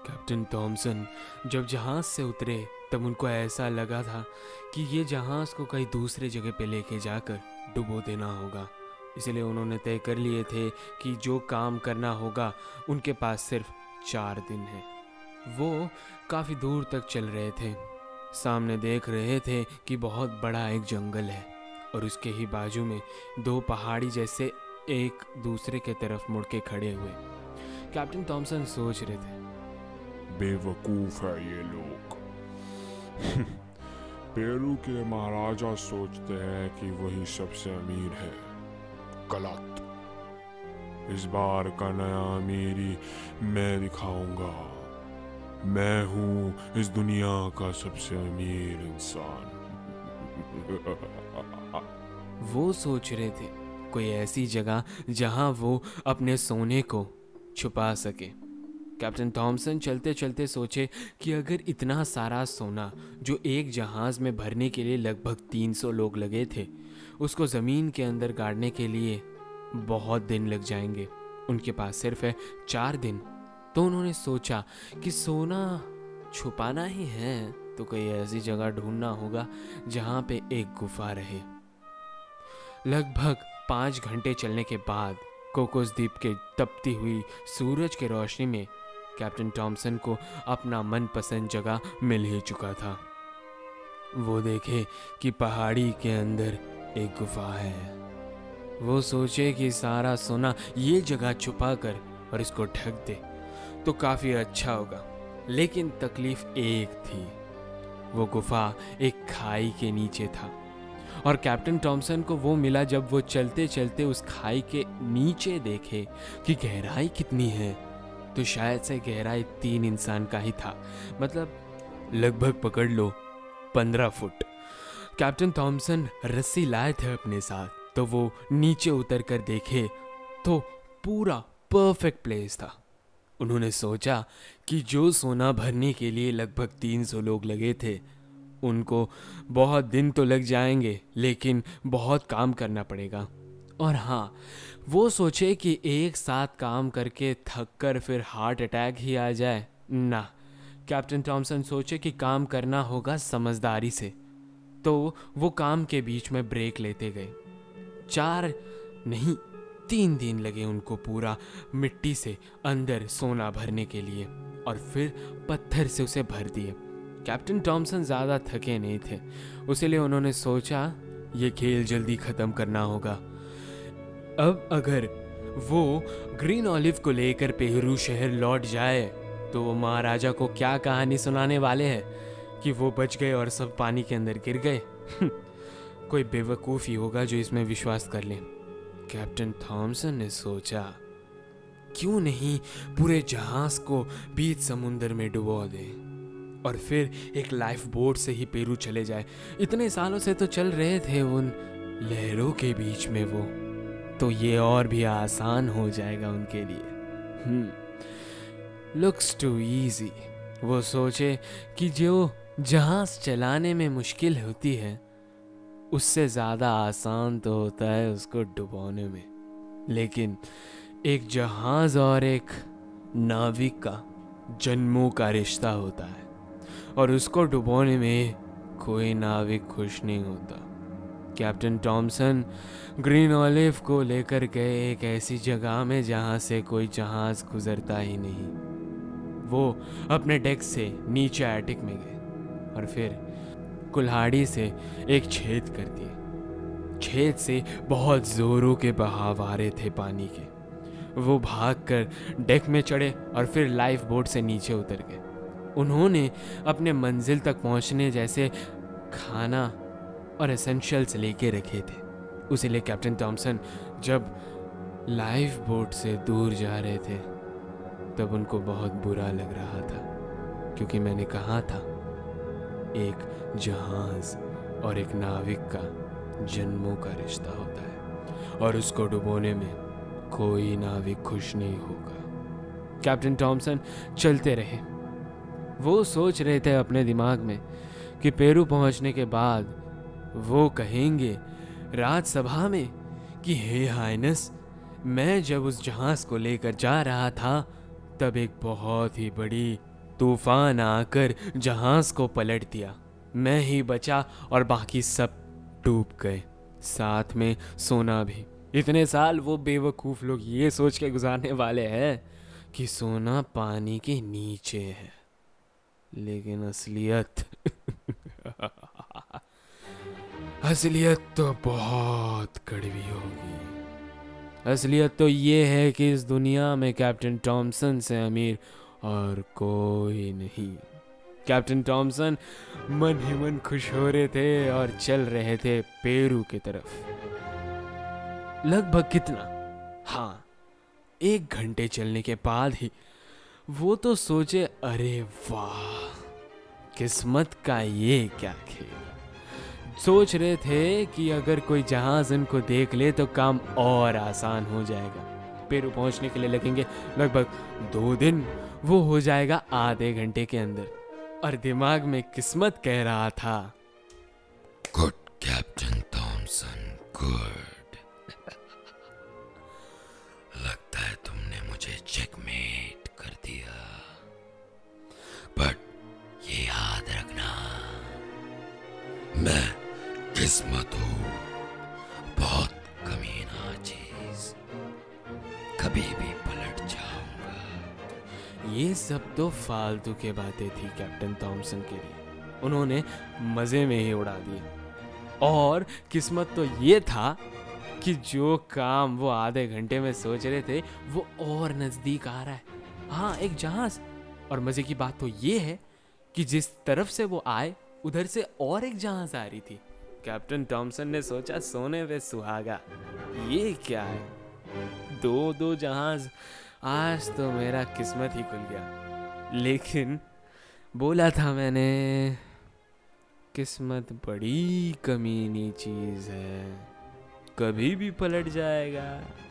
Captain Thomson जब जहाज से उतरे तब उनको ऐसा लगा था कि ये जहाज को कहीं दूसरे जगह पे लेके जाकर डुबो देना होगा। इसलिए उन्होंने तय कर लिए थे कि जो काम करना होगा उनके पास सिर्फ 4 दिन है। वो काफ़ी दूर तक चल रहे थे। सामने देख रहे थे कि बहुत बड़ा एक जंगल है और उसके ही बाजू में 2 पहाड़ी जैसे एक दूसरे के तरफ मुड़ के खड़े हुए। कैप्टन थॉमसन सोच रहे थे, बेवकूफ है ये लोग। पेरू के महाराजा सोचते हैं कि वही सबसे अमीर है। गलत। इस बार का नया अमीरी मैं दिखाऊंगा। मैं हूं इस दुनिया का सबसे अमीर इंसान। वो सोच रहे थे कोई ऐसी जगह जहां वो अपने सोने को छुपा सके। कैप्टन थॉमसन चलते चलते सोचे कि अगर इतना सारा सोना जो एक जहाज में भरने के लिए लगभग 300 लोग लगे थे, उसको ज़मीन के अंदर गाड़ने के लिए बहुत दिन लग जाएंगे, उनके पास सिर्फ है 4 दिन। तो उन्होंने सोचा कि सोना छुपाना ही है तो कोई ऐसी जगह ढूंढना होगा जहां पे एक गुफा रहे। लगभग 5 घंटे चलने के बाद कोकोस द्वीप के तपती हुई सूरज की रोशनी में कैप्टन थॉमसन को अपना मनपसंद जगह मिल ही चुका था। वो देखे कि पहाड़ी के अंदर एक गुफा है। वो सोचे कि सारा सोना ये जगह छुपा कर और इसको ढक दे तो काफ़ी अच्छा होगा। लेकिन तकलीफ एक थी, वो गुफा एक खाई के नीचे था और कैप्टन थॉमसन को वो मिला जब वो चलते चलते उस खाई के नीचे देखे कि गहराई कितनी है, तो शायद से गहराई 3 इंसान का ही था, मतलब लगभग पकड़ लो 15 फुट। कैप्टन थॉमसन रस्सी लाए थे अपने साथ, तो वो नीचे उतर कर देखे तो पूरा परफेक्ट प्लेस था। उन्होंने सोचा कि जो सोना भरने के लिए लगभग 300 लोग लगे थे, उनको बहुत दिन तो लग जाएंगे लेकिन बहुत काम करना पड़ेगा। और हाँ, वो सोचे कि एक साथ काम करके थक कर फिर हार्ट अटैक ही आ जाए ना। कैप्टन थॉमसन सोचे कि काम करना होगा समझदारी से, तो वो काम के बीच में ब्रेक लेते गए। 4 नहीं 3 दिन लगे उनको पूरा मिट्टी से अंदर सोना भरने के लिए और फिर पत्थर से उसे भर दिए। कैप्टन थॉमसन ज़्यादा थके नहीं थे, इसलिए उन्होंने सोचा ये खेल जल्दी ख़त्म करना होगा। अब अगर वो ग्रीन ऑलिव को लेकर पेरू शहर लौट जाए तो वो महाराजा को क्या कहानी सुनाने वाले हैं कि वो बच गए और सब पानी के अंदर गिर गए। कोई बेवकूफ़ ही होगा जो इसमें विश्वास कर ले। कैप्टन थॉमसन ने सोचा क्यों नहीं पूरे जहाज को बीच समुंदर में डुबो दे और फिर एक लाइफ बोट से ही पेरू चले जाए। इतने सालों से तो चल रहे थे उन लहरों के बीच में, वो तो ये और भी आसान हो जाएगा उनके लिए। Looks too easy. वो सोचे कि जो जहाज चलाने में मुश्किल होती है उससे ज़्यादा आसान तो होता है उसको डुबोने में। लेकिन एक जहाज और एक नाविक का जन्मों का रिश्ता होता है और उसको डुबोने में कोई नाविक खुश नहीं होता। कैप्टन थॉमसन ग्रीन ऑलिव को लेकर गए एक ऐसी जगह में जहां से कोई जहाज गुजरता ही नहीं। वो अपने डेक से नीचे एटिक में गए और फिर कुल्हाड़ी से एक छेद कर दिए। छेद से बहुत जोरों के बहाव आ रहे थे पानी के। वो भागकर डेक में चढ़े और फिर लाइफ बोट से नीचे उतर गए। उन्होंने अपने मंजिल तक पहुंचने जैसे खाना और एसेंशियल्स लेके रखे थे। उसीलिए कैप्टन थॉमसन जब लाइफ बोट से दूर जा रहे थे तब उनको बहुत बुरा लग रहा था, क्योंकि मैंने कहा था एक जहाज और एक नाविक का जन्मों का रिश्ता होता है और उसको डुबोने में कोई नाविक खुश नहीं होगा। कैप्टन थॉमसन चलते रहे। वो सोच रहे थे अपने दिमाग में कि पेरू पहुंचने के बाद वो कहेंगे राजसभा में कि हे हाइनेस, मैं जब उस जहाज को लेकर जा रहा था तब एक बहुत ही बड़ी तूफान आकर जहाज को पलट दिया। मैं ही बचा और बाकी सब डूब गए, साथ में सोना भी। इतने साल वो बेवकूफ लोग ये सोच के गुजारने वाले हैं कि सोना पानी के नीचे है, लेकिन असलियत असलियत तो बहुत कड़वी होगी। असलियत तो ये है कि इस दुनिया में कैप्टन टॉमसन से अमीर और कोई नहीं। कैप्टन टॉमसन मन ही मन खुश हो रहे थे और चल रहे थे पेरू की तरफ। लगभग कितना, हाँ, 1 घंटे चलने के बाद ही वो तो सोचे, अरे वाह, किस्मत का ये क्या खेल। सोच रहे थे कि अगर कोई जहाज उनको देख ले तो काम और आसान हो जाएगा। पेरू पहुंचने के लिए लगेंगे लगभग 2 दिन, वो हो जाएगा आधे घंटे के अंदर। और दिमाग में किस्मत कह रहा था, गुड कैप्टन थॉमसन, गुड। लगता है तुमने मुझे चेकमेट कर दिया, बट ये याद रखना, मैं किस्मत हूं, बहुत कमीना चीज, कभी भी पलट जाऊंगा। ये सब तो फालतू के बातें थी कैप्टन थॉमसन के लिए, उन्होंने मजे में ही उड़ा दिए। और किस्मत तो ये था कि जो काम वो आधे घंटे में सोच रहे थे वो और नजदीक आ रहा है। हाँ, एक जहाज। और मजे की बात तो ये है कि जिस तरफ से वो आए उधर से और एक जहाज आ रही थी। कैप्टन टॉमसन ने सोचा, सोने पे सुहागा, ये क्या है, 2 जहाज, आज तो मेरा किस्मत ही खुल गया। लेकिन बोला था मैंने, किस्मत बड़ी कमीनी चीज है, कभी भी पलट जाएगा।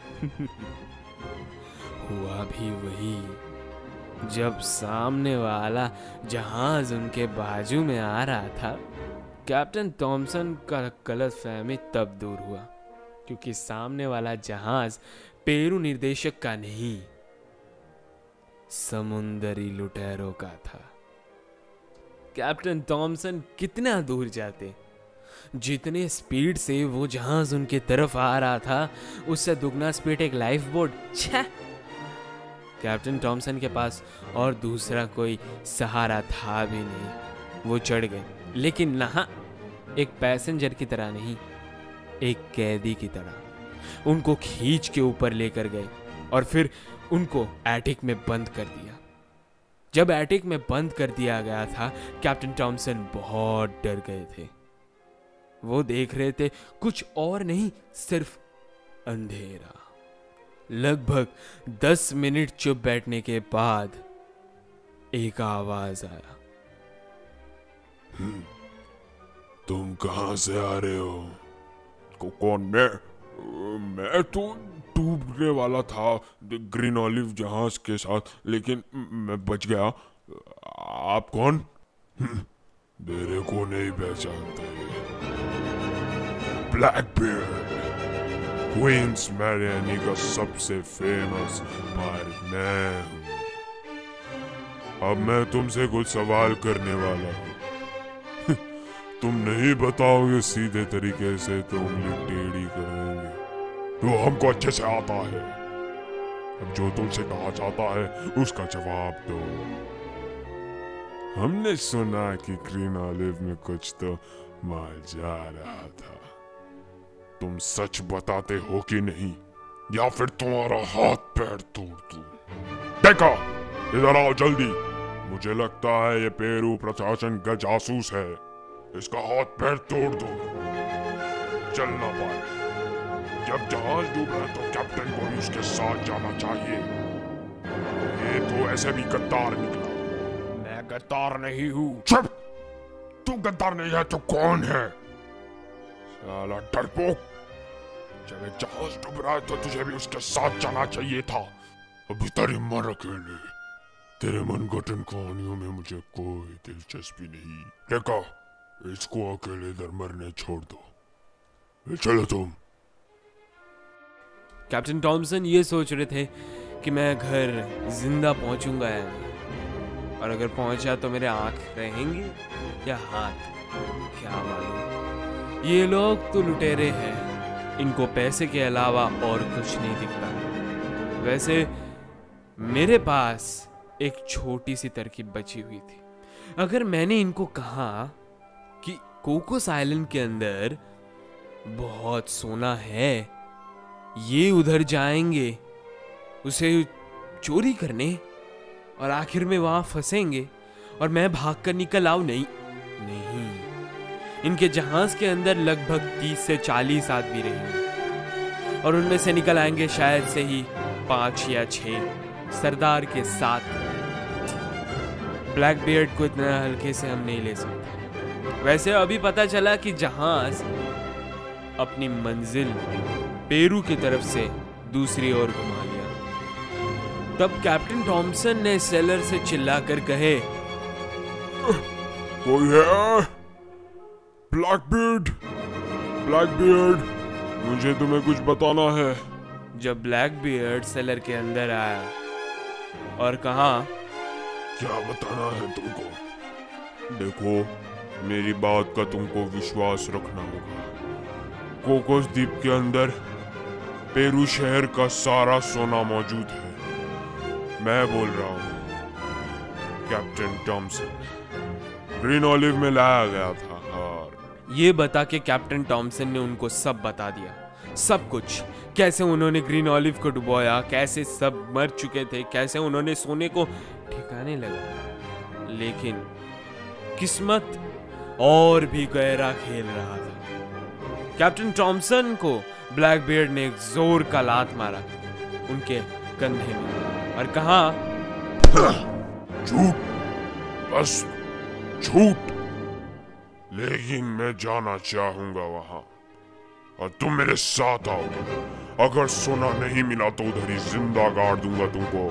हुआ भी वही। जब सामने वाला जहाज उनके बाजू में आ रहा था, कैप्टन टॉमसन का गलतफहमी तब दूर हुआ, क्योंकि सामने वाला जहाज पेरू निर्देशक का नहीं, समुंदरी लुटेरों का था। कैप्टन टॉमसन कितना दूर जाते, जितने स्पीड से वो जहाज उनके तरफ आ रहा था, उससे दुगना स्पीड एक लाइफ बोट। छह, कैप्टन टॉमसन के पास और दूसरा कोई सहारा था भी नहीं। वो चढ़ गए, लेकिन ना एक पैसेंजर की तरह नहीं, एक कैदी की तरह। उनको खींच के ऊपर लेकर गए और फिर उनको एटिक में बंद कर दिया। जब एटिक में बंद कर दिया गया था, कैप्टन टॉमसन बहुत डर गए थे। वो देख रहे थे कुछ और नहीं, सिर्फ अंधेरा। लगभग 10 मिनट चुप बैठने के बाद एक आवाज आया, तुम कहां से आ रहे हो? कौन? मैं तो डूबने वाला था ग्रीन ऑलिव जहाज के साथ, लेकिन मैं बच गया। आप कौन? मेरे को नहीं पहचानते। ब्लैकबीयर्ड, क्वींस मैरियानी का सबसे फेमस पायरेट मैं हूं। अब मैं तुमसे कुछ सवाल करने वाला हूं। तुम नहीं बताओगे सीधे तरीके से तो उंगली टेढ़ी करेंगे, तो हमको अच्छे से आता है। अब जो तुमसे कहा जाता है उसका जवाब दो। हमने सुना कि ग्रीन ऑलिव में कुछ तो माल जा रहा था। तुम सच बताते हो कि नहीं, या फिर तुम्हारा हाथ पैर तोड़ दूं? देखो, इधर आओ जल्दी। मुझे लगता है ये पेरू प्रशासन का जासूस है। इसका हाथ पैर तोड़ दो, चल ना पाए। जब जहाज डूबा तो कैप्टन को भी उसके साथ जाना चाहिए। ये तो ऐसे भी गद्दार निकला। मैं गद्दार नहीं हूँ। चुप! तू गद्दार नहीं है तो कौन है? साला डरपोक। जब एक जहाज डूब रहा है तो तुझे भी उसके साथ जाना चाहिए था। अभी तेरी मर अकेले। तेरे मनगढ़ंत कहानियों में मुझे कोई दिलचस्पी नहीं। देखो, इसको अकेले इधर मरने छोड़ दो। चलो तुम। कैप्टन टॉमसन ये सोच रहे थे कि मैं घर जिंदा पहुंचूंगा या नहीं। और अगर पहुंचा तो मेरे आंख रहेंगे या हाथ, क्या मालूम। ये लोग तो लुटेरे हैं, इनको पैसे के अलावा और कुछ नहीं दिखता। वैसे मेरे पास एक छोटी सी तरकीब बची हुई थी। अगर मैंने इनको कहा कि कोकोस आइलैंड के अंदर बहुत सोना है, ये उधर जाएंगे उसे चोरी करने और आखिर में वहां फंसेंगे और मैं भागकर निकल आऊं, नहीं, इनके जहाज के अंदर लगभग 30 से 40 आदमी रहेंगे और उनमें से निकल आएंगे शायद से ही 5 या 6 सरदार के साथ। ब्लैक बियर्ड को इतना हल्के से हम नहीं ले सकते। वैसे अभी पता चला कि जहाज अपनी मंजिल पेरू की तरफ से दूसरी ओर घुमा लिया। तब कैप्टन टॉमसन ने सेलर से चिल्लाकर कहे, कोई है? ब्लैकबीयर्ड, ब्लैकबीयर्ड, मुझे तुम्हें कुछ बताना है। जब ब्लैक बियर्ड सेलर के अंदर आया और कहा, क्या बताना है तुमको? देखो, मेरी बात का तुमको विश्वास रखना होगा। कोकोस द्वीप के अंदर पेरू शहर का सारा सोना मौजूद है। मैं बोल रहा हूँ, कैप्टन टॉमसन, ग्रीन ऑलिव में लाया गया था। और ये बता के कैप्टन टॉमसन ने उनको सब बता दिया, सब कुछ। कैसे उन्होंने ग्रीन ऑलिव को डुबोया, कैसे सब मर चुके थे, कैसे उन्होंने सोने को ठिकाने लगा। लेकिन किस्मत और भी गहरा खेल रहा था। कैप्टन टॉमसन को ब्लैक बियर्ड ने एक जोर का लात मारा उनके कंधे में और कहा, झूठ, बस झूठ। लेकिन मैं जाना चाहूंगा वहां और तुम मेरे साथ आओ। अगर सोना नहीं मिला तो उधर ही जिंदा गाड़ दूंगा तुमको,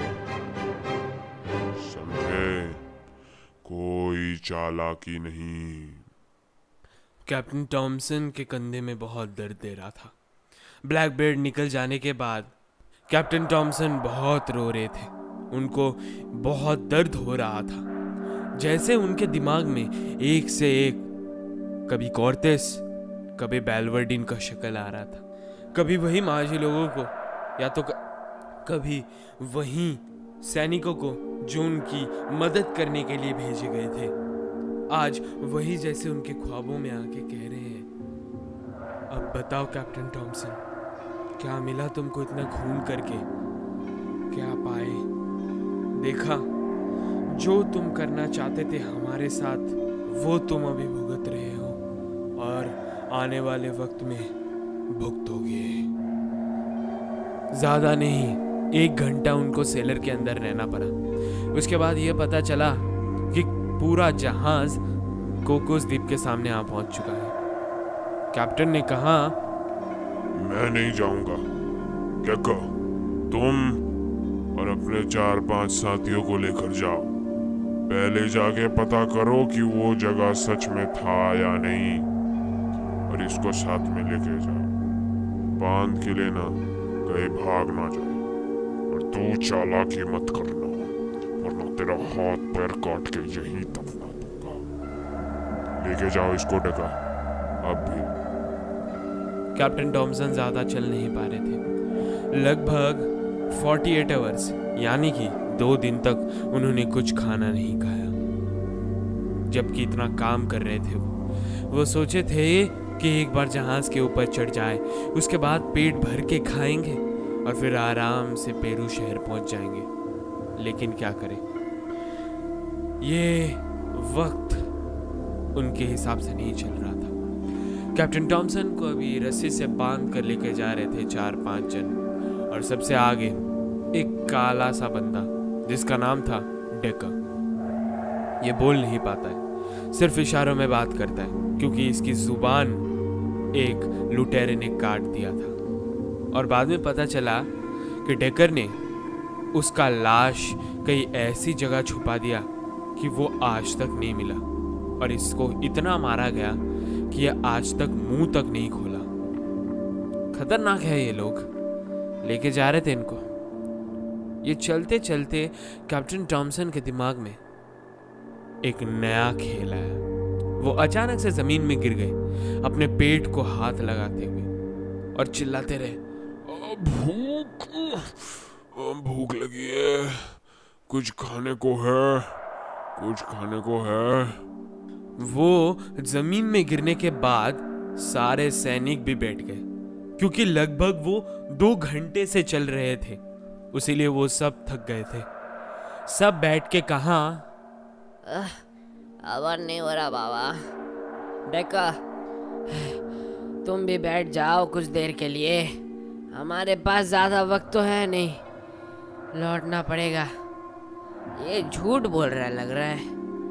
समझे? कोई चालाकी नहीं। कैप्टन टॉमसन के कंधे में बहुत दर्द दे रहा था। ब्लैक बियर्ड निकल जाने के बाद कैप्टन टॉमसन बहुत रो रहे थे। उनको बहुत दर्द हो रहा था। जैसे उनके दिमाग में एक से एक, कभी कॉर्तेस, कभी बेलवर्डिन का शक्ल आ रहा था, कभी वही माझी लोगों को, या तो कभी वही सैनिकों को जो उनकी मदद करने के लिए भेजे गए थे। आज वही जैसे उनके ख्वाबों में आके कह रहे हैं, अब बताओ कैप्टन टॉमसन, क्या मिला तुमको इतना घूम करके? क्या पाए? देखा, जो तुम करना चाहते थे हमारे साथ, वो तुम अभी भुगत रहे हो और आने वाले वक्त में भुगतोगे। ज्यादा नहीं, 1 घंटा उनको सेलर के अंदर रहना पड़ा। उसके बाद यह पता चला कि पूरा जहाज कोकोस द्वीप के सामने आ पहुंच चुका है। कैप्टन ने कहा, मैं नहीं जाऊंगा। क्या तुम और अपने 4-5 साथियों को लेकर जाओ। पहले जाके पता करो कि वो जगह सच में था या नहीं, और इसको साथ में लेके जाओ। बांध के लेना, कहीं भाग ना जाए। और तू चालाकी मत करना, वरना तेरा हाथ पैर काट के यहीं दफना दूंगा। लेके जाओ इसको डका, अब भी। कैप्टन टॉमसन ज्यादा चल नहीं पा रहे थे। लगभग 48 आवर्स यानी कि 2 दिन तक उन्होंने कुछ खाना नहीं खाया। जबकि इतना काम कर रहे थे वो सोचे थे कि एक बार जहाज के ऊपर चढ़ जाए, उसके बाद पेट भर के खाएंगे और फिर आराम से पेरू शहर पहुंच जाएंगे। लेकिन क्या करें, ये वक्त उनके हिसाब से नहीं चल रहा था। कैप्टन टॉमसन को अभी रस्सी से बांध कर लेके जा रहे थे 4-5 जन, और सबसे आगे एक काला सा बंदा जिसका नाम था डेकर। ये बोल नहीं पाता है, सिर्फ इशारों में बात करता है, क्योंकि इसकी जुबान एक लुटेरे ने काट दिया था। और बाद में पता चला कि डेकर ने उसका लाश कहीं ऐसी जगह छुपा दिया कि वो आज तक नहीं मिला, और इसको इतना मारा गया कि ये आज तक मुंह तक नहीं खोला। खतरनाक है ये लोग। लेके जा रहे थे इनको। ये चलते चलते कैप्टन टॉमसन के दिमाग में एक नया खेल आया। वो अचानक से जमीन में गिर गए, अपने पेट को हाथ लगाते हुए और चिल्लाते रहे, भूख लगी है, कुछ खाने को है, कुछ खाने को है। वो जमीन में गिरने के बाद सारे सैनिक भी बैठ गए, क्योंकि लगभग वो 2 घंटे से चल रहे थे, इसीलिए वो सब थक गए थे। सब बैठ के कहा, अब नहीं हो रहा बाबा, देखा तुम भी बैठ जाओ कुछ देर के लिए, हमारे पास ज्यादा वक्त तो है नहीं, लौटना पड़ेगा। ये झूठ बोल रहा है लग रहा है।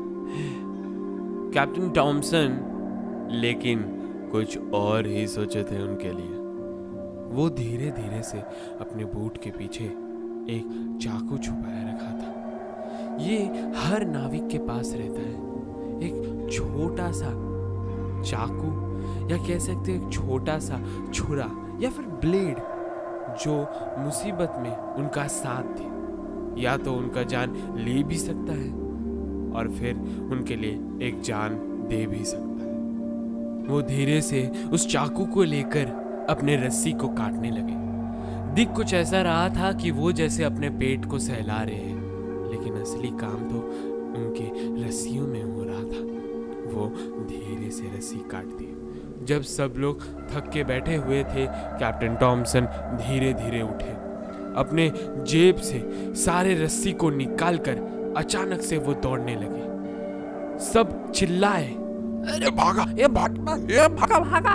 कैप्टन टॉमसन लेकिन कुछ और ही सोचे थे उनके लिए। वो धीरे धीरे से अपने बूट के पीछे एक चाकू छुपाए रखा था। ये हर नाविक के पास रहता है, एक छोटा सा चाकू या कह सकते एक छोटा सा छुरा या फिर ब्लेड, जो मुसीबत में उनका साथ दे, या तो उनका जान ले भी सकता है और फिर उनके लिए एक जान दे भी सकता है। वो धीरे से उस चाकू को लेकर अपने रस्सी को काटने लगे। दिख कुछ ऐसा रहा था कि वो जैसे अपने पेट को सहला रहे हैं, लेकिन असली काम तो उनके रस्सियों में हो रहा था। वो धीरे से रस्सी काट दी। जब सब लोग थक के बैठे हुए थे, कैप्टन टॉमसन धीरे धीरे उठे, अपने जेब से सारे रस्सी को निकालकर अचानक से वो दौड़ने लगे। सब चिल्लाए, अरे भागा, ये भागा भागा।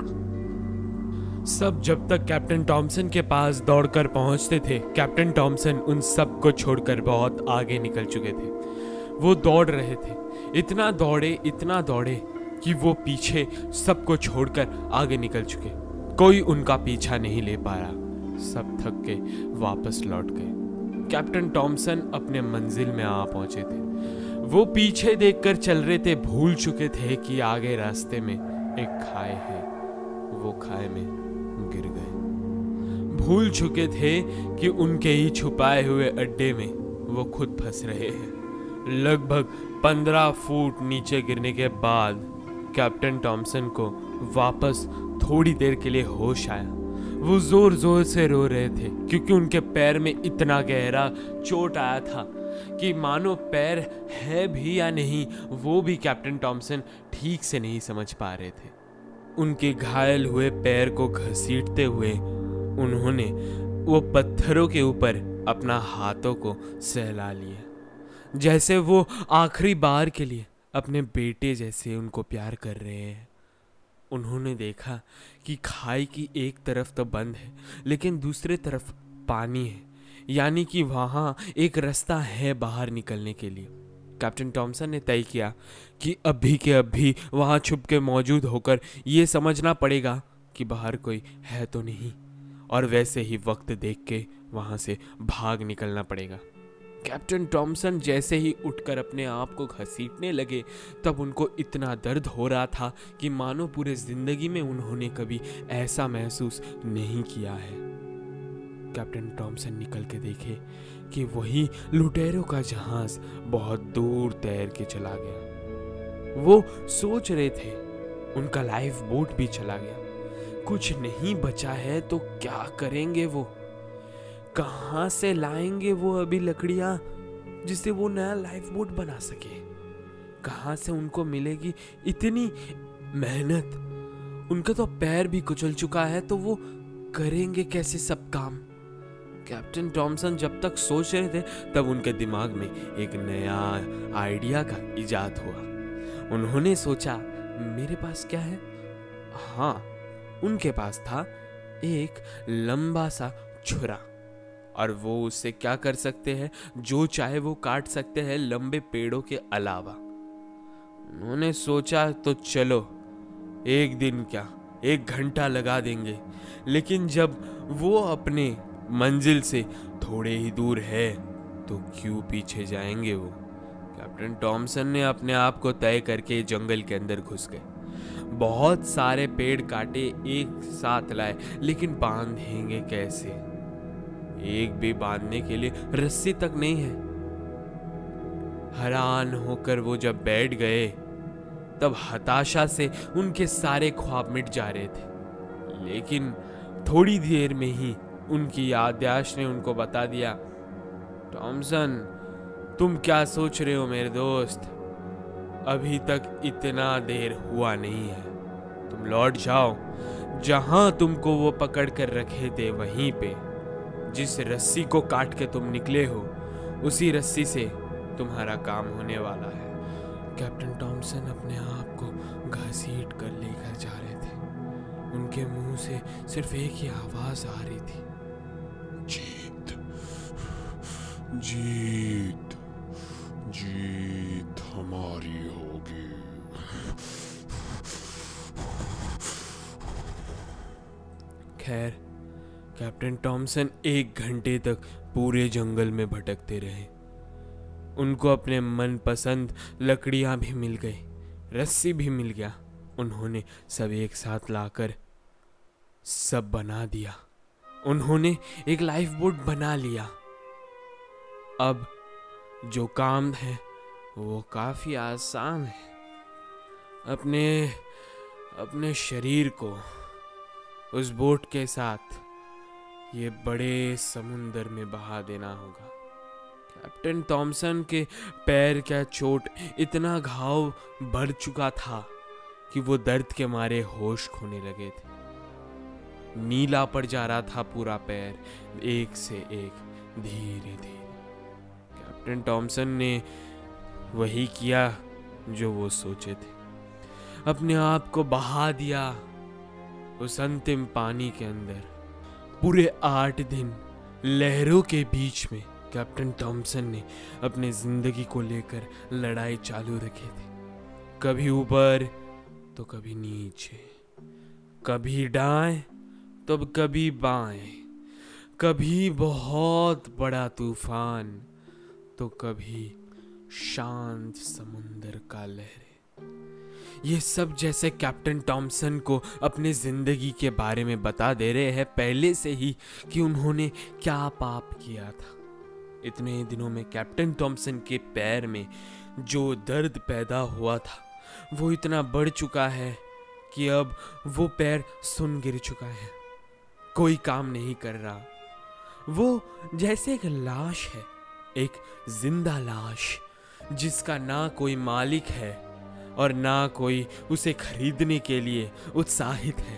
सब जब तक कैप्टन टॉमसन के पास दौड़कर पहुंचते थे, कैप्टन टॉमसन उन सब को छोड़कर बहुत आगे निकल चुके थे। वो दौड़ रहे थे, इतना दौड़े कि वो पीछे सबको छोड़कर आगे निकल चुके। कोई उनका पीछा नहीं ले पा रहा। सब थक के वापस लौट गए। कैप्टन टॉमसन अपने मंजिल में आ पहुंचे थे। वो पीछे देखकर चल रहे थे, भूल चुके थे कि आगे रास्ते में एक खाई है। वो खाई में गिर गए। भूल चुके थे कि उनके ही छुपाए हुए अड्डे में वो खुद फंस रहे हैं। लगभग 15 फुट नीचे गिरने के बाद कैप्टन टॉमसन को वापस थोड़ी देर के लिए होश आया। वो जोर जोर से रो रहे थे, क्योंकि उनके पैर में इतना गहरा चोट आया था कि मानो पैर है भी या नहीं, वो भी कैप्टन टॉमसन ठीक से नहीं समझ पा रहे थे। उनके घायल हुए पैर को घसीटते हुए उन्होंने वो पत्थरों के ऊपर अपना हाथों को सहला लिया, जैसे वो आखिरी बार के लिए अपने बेटे जैसे उनको प्यार कर रहे हैं। उन्होंने देखा कि खाई की एक तरफ तो बंद है, लेकिन दूसरी तरफ पानी है, यानी कि वहाँ एक रास्ता है बाहर निकलने के लिए। कैप्टन टॉमसन ने तय किया कि अभी के अभी वहाँ छुप के मौजूद होकर ये समझना पड़ेगा कि बाहर कोई है तो नहीं, और वैसे ही वक्त देख के वहाँ से भाग निकलना पड़ेगा। कैप्टन टॉमसन जैसे ही उठकर अपने आप को घसीटने लगे, तब उनको इतना दर्द हो रहा था कि मानो पूरे जिंदगी में उन्होंने कभी ऐसा महसूस नहीं किया है। कैप्टन टॉमसन निकल के देखे कि वही लुटेरों का जहाज बहुत दूर तैर के चला गया। वो सोच रहे थे उनका लाइफ बोट भी चला गया। कुछ नहीं बचा है तो क्या करेंगे वो? कहाँ से लाएंगे वो अभी लकड़ियां जिससे वो नया लाइफ बोट बना सके? कहाँ से उनको मिलेगी इतनी मेहनत? उनका तो पैर भी कुचल चुका है, तो वो करेंगे कैसे सब काम? कैप्टन टॉमसन जब तक सोच रहे थे, तब उनके दिमाग में एक नया आइडिया का इजाद हुआ। उन्होंने सोचा, मेरे पास क्या है? हाँ, उनके पास था एक लंबा सा छुरा, और वो उससे क्या कर सकते हैं? जो चाहे वो काट सकते हैं, लंबे पेड़ों के अलावा। उन्होंने सोचा, तो चलो एक दिन क्या, 1 घंटा लगा देंगे। लेकिन जब वो अपने मंजिल से थोड़े ही दूर है तो क्यों पीछे जाएंगे वो? कैप्टन टॉमसन ने अपने आप को तय करके जंगल के अंदर घुस गए। बहुत सारे पेड़ काटे, एक साथ लाए, लेकिन बांधेंगे कैसे? एक भी बांधने के लिए रस्सी तक नहीं है। हैरान होकर वो जब बैठ गए तब हताशा से उनके सारे ख्वाब मिट जा रहे थे। लेकिन थोड़ी देर में ही उनकी याददाश्त ने उनको बता दिया, टॉमसन, तुम क्या सोच रहे हो मेरे दोस्त? अभी तक इतना देर हुआ नहीं है। तुम लौट जाओ जहां तुमको वो पकड़ कर रखे थे, वहीं पे। जिस रस्सी को काट के तुम निकले हो उसी रस्सी से तुम्हारा काम होने वाला है। कैप्टन टॉमसन अपने आप को घसीट कर लेकर जा रहे थे। उनके मुंह से सिर्फ एक ही आवाज आ रही थी, जीत, जीत, जीत हमारी होगी। खैर, कैप्टन टॉमसन 1 घंटे तक पूरे जंगल में भटकते रहे। उनको अपने मनपसंद लकड़ियां भी मिल गई, रस्सी भी मिल गया। उन्होंने सब एक साथ लाकर सब बना दिया। उन्होंने एक लाइफ बोट बना लिया। अब जो काम है वो काफी आसान है। अपने शरीर को उस बोट के साथ ये बड़े समुंदर में बहा देना होगा। कैप्टन टॉमसन के पैर का चोट इतना घाव भर चुका था कि वो दर्द के मारे होश खोने लगे थे। नीला पड़ जा रहा था पूरा पैर, एक से एक, धीरे धीरे। कैप्टन टॉमसन ने वही किया जो वो सोचे थे, अपने आप को बहा दिया उस अंतिम पानी के अंदर। पूरे 8 दिन लहरों के बीच में कैप्टन टॉमसन ने अपने जिंदगी को लेकर लड़ाई चालू रखी थी। कभी ऊपर तो कभी नीचे, कभी दाएं तो कभी बाएं, कभी बहुत बड़ा तूफान तो कभी शांत समुंदर का लहरें। ये सब जैसे कैप्टन टॉमसन को अपने जिंदगी के बारे में बता दे रहे हैं पहले से ही कि उन्होंने क्या पाप किया था। इतने दिनों में कैप्टन टॉमसन के पैर में जो दर्द पैदा हुआ था वो इतना बढ़ चुका है कि अब वो पैर सुन गिर चुका है, कोई काम नहीं कर रहा। वो जैसे एक लाश है, एक जिंदा लाश जिसका ना कोई मालिक है और ना कोई उसे खरीदने के लिए उत्साहित है।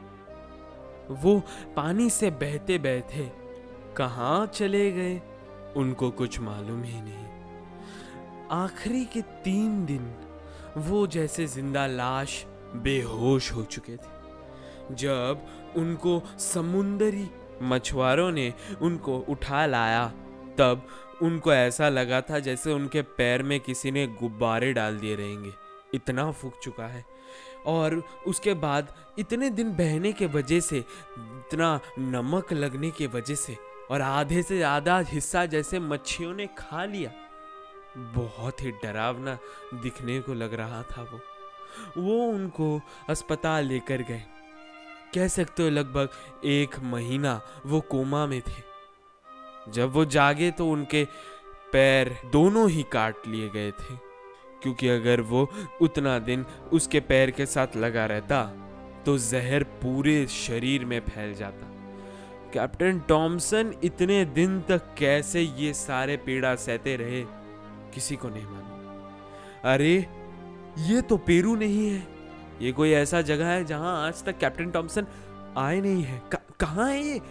वो पानी से बहते बहते कहाँ चले गए उनको कुछ मालूम ही नहीं। आखिरी के 3 दिन वो जैसे जिंदा लाश बेहोश हो चुके थे। जब उनको समुंदरी मछुआरों ने उनको उठा लाया तब उनको ऐसा लगा था जैसे उनके पैर में किसी ने गुब्बारे डाल दिए रहेंगे, इतना फूक चुका है। और उसके बाद इतने दिन बहने के वजह से, इतना नमक लगने के वजह से और आधे से ज़्यादा हिस्सा जैसे मच्छियों ने खा लिया। बहुत ही डरावना दिखने को लग रहा था वो उनको अस्पताल लेकर गए। कह सकते हो लगभग 1 महीना वो कोमा में थे। जब वो जागे तो उनके पैर दोनों ही काट लिए गए थे, क्योंकि अगर वो उतना दिन उसके पैर के साथ लगा रहता तो जहर पूरे शरीर में फैल जाता। कैप्टन टॉमसन इतने दिन तक कैसे ये सारे पीड़ा सहते रहे किसी को नहीं मालूम। अरे ये तो पेरू नहीं है, ये कोई ऐसा जगह है जहां आज तक कैप्टन टॉमसन आए नहीं है। कहां है ये?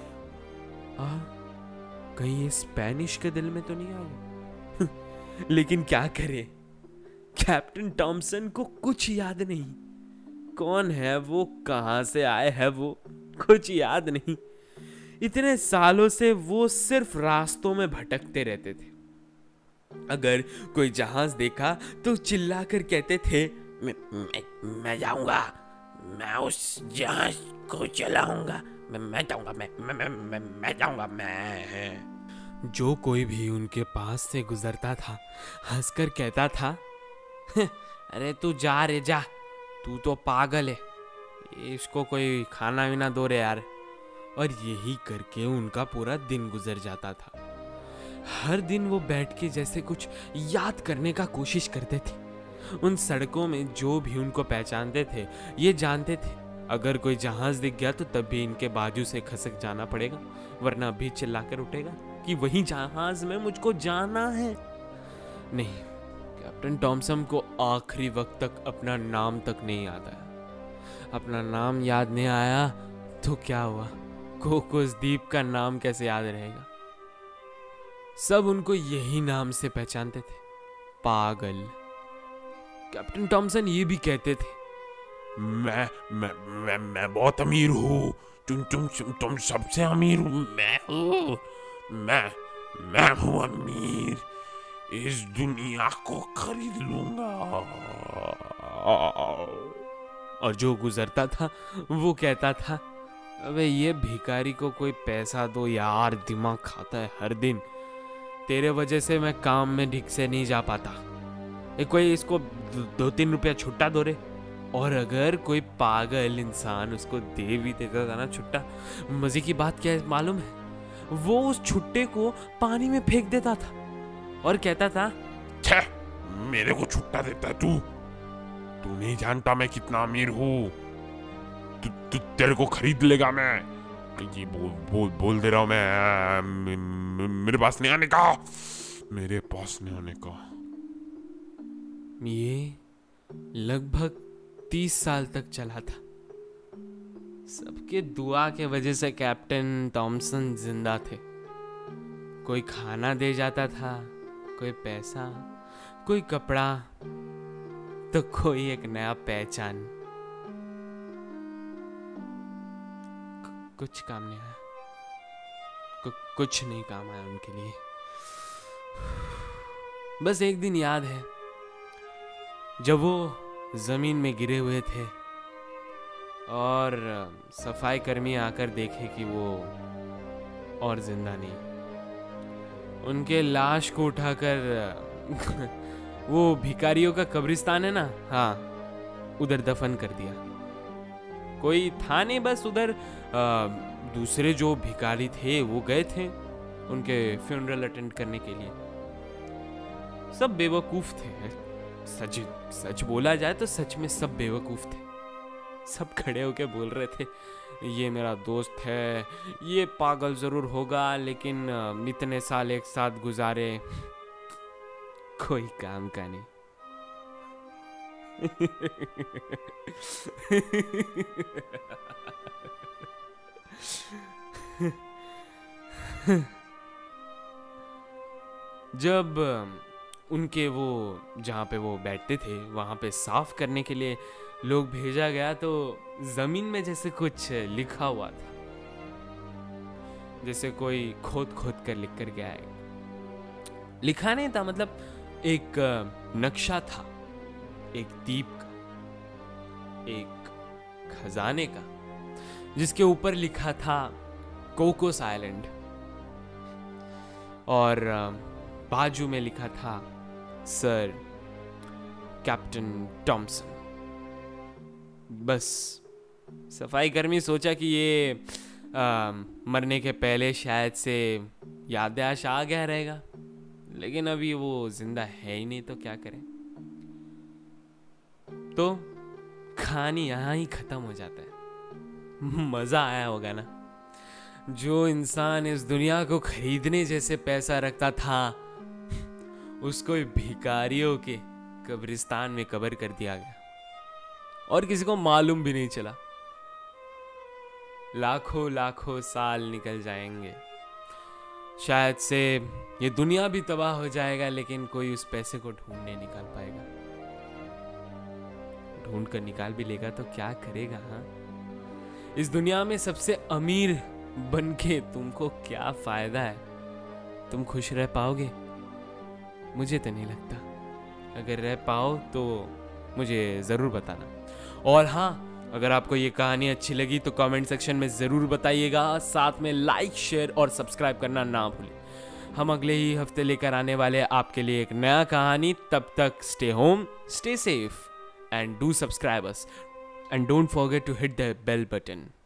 कहीं ये स्पेनिश के दिल में तो नहीं आ गया? लेकिन क्या करे, कैप्टन टॉमसन को कुछ याद नहीं। कौन है वो, कहां से आए है वो, कुछ याद नहीं। इतने सालों से वो सिर्फ रास्तों में भटकते रहते थे। अगर कोई जहाज देखा तो चिल्लाकर कहते थे, मैं जाऊंगा, मैं उस जहाज को चलाऊंगा, मैं जाऊंगा, मैं जाऊंगा, मैं। जो कोई भी उनके पास से गुजरता था हंसकर कहता था, अरे तू जा रे जा, तू तो पागल है, इसको कोई खाना वीना दो रे यार। और यही करके उनका पूरा दिन गुजर जाता था। हर दिन वो बैठ के जैसे कुछ याद करने का कोशिश करते थे। उन सड़कों में जो भी उनको पहचानते थे ये जानते थे अगर कोई जहाज दिख गया तो तब भी इनके बाजू से खसक जाना पड़ेगा, वरना अभी चिल्लाकर उठेगा कि वही जहाज में मुझको जाना है। नहीं, कैप्टन टॉमसन को आखिरी वक्त तक अपना नाम तक नहीं याद आया। अपना नाम याद नहीं आया तो क्या हुआ, कोकोस द्वीप का नाम कैसे याद रहेगा। सब उनको यही नाम से पहचानते थे, पागल। कैप्टन टॉमसन ये भी कहते थे, मैं बहुत अमीर हूँ। तुम सबसे अमीर हूँ। मैं हूँ अमीर। इस दुनिया को खरीद लूंगा। और जो गुजरता था वो कहता था, अबे ये भिखारी को कोई पैसा दो यार, दिमाग खाता है हर दिन। तेरे वजह से मैं काम में ठीक से नहीं जा पाता। कोई इसको 2-3 रुपया छुट्टा दो रे। और अगर कोई पागल इंसान उसको दे भी देता था ना छुट्टा, मजे की बात क्या है मालूम है, वो उस छुट्टे को पानी में फेंक देता था और कहता था, छे, मेरे को छुट्टा देता है तू नहीं जानता मैं कितना अमीर हूँ। तू तेरे को खरीद लेगा। मैं ये बोल दे रहा हूँ। मैं मेरे पास नहीं आने का। ये लगभग 30 साल तक चला था। सबके दुआ के वजह से कैप्टन टॉमसन जिंदा थे। कोई खाना दे जाता था, कोई पैसा, कोई कपड़ा, तो कोई एक नया पहचान। कुछ काम नहीं आया, कुछ नहीं काम आया उनके लिए। बस एक दिन याद है जब वो जमीन में गिरे हुए थे और सफाई कर्मी आकर देखे कि वो और जिंदा नहीं। उनके लाश को उठाकर वो भिखारियों का कब्रिस्तान है ना, हाँ, उधर दफन कर दिया। कोई था नहीं, बस उधर दूसरे जो भिखारी थे वो गए थे उनके फ्यूनरल अटेंड करने के लिए। सब बेवकूफ थे। सच बोला जाए तो सच में सब बेवकूफ थे। सब खड़े होके बोल रहे थे, ये मेरा दोस्त है, ये पागल जरूर होगा लेकिन इतने साल एक साथ गुजारे, कोई काम का नहीं। जब उनके वो जहाँ पे वो बैठते थे वहाँ पे साफ करने के लिए लोग भेजा गया तो जमीन में जैसे कुछ लिखा हुआ था, जैसे कोई खोद कर लिख कर गया है। लिखा नहीं था, मतलब एक नक्शा था, एक द्वीप का, एक खजाने का, जिसके ऊपर लिखा था कोकोस आइलैंड और बाजू में लिखा था सर कैप्टन टॉमसन। बस सफाई कर्मी सोचा कि ये मरने के पहले शायद से याददाश्त आ गया रहेगा, लेकिन अभी वो जिंदा है ही नहीं तो क्या करें। तो कहानी यहाँ ही खत्म हो जाता है। मजा आया होगा ना। जो इंसान इस दुनिया को खरीदने जैसे पैसा रखता था उसको भिखारियों के कब्रिस्तान में कब्र कर दिया गया और किसी को मालूम भी नहीं चला। लाखों साल निकल जाएंगे, शायद से ये दुनिया भी तबाह हो जाएगा, लेकिन कोई उस पैसे को ढूंढने निकाल पाएगा। ढूंढ कर निकाल भी लेगा तो क्या करेगा? हाँ, इस दुनिया में सबसे अमीर बनके तुमको क्या फायदा है? तुम खुश रह पाओगे? मुझे तो नहीं लगता। अगर रह पाओ तो मुझे ज़रूर बताना। और हाँ, अगर आपको ये कहानी अच्छी लगी तो कमेंट सेक्शन में ज़रूर बताइएगा। साथ में लाइक, शेयर और सब्सक्राइब करना ना भूलें। हम अगले ही हफ्ते लेकर आने वाले हैं आपके लिए एक नया कहानी। तब तक stay home, stay safe and do subscribe us and don't forget to hit the bell button.